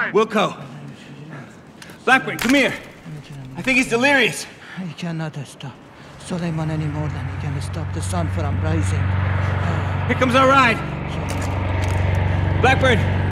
Wilco. Blackburn, come here. I think he's delirious. He cannot stop Suleiman any more than he can stop the sun from rising. Here comes our ride. Blackburn,